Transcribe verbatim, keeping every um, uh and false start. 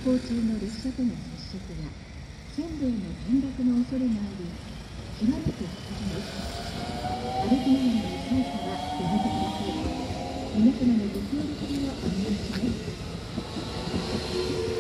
行中の列車との接触や線路への転落の恐れがあり、極めて危険です。歩きながらの操作はやめてください。皆様のご協力をお願いします。